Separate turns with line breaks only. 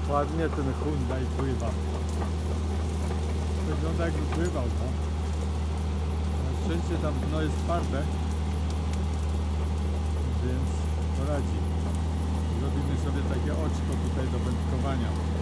Ładnie ten Hyundai pływa. Wygląda jakby pływał, no. Na szczęście tam dno jest twarde, więc poradzi. Zrobimy sobie takie oczko tutaj do wędkowania.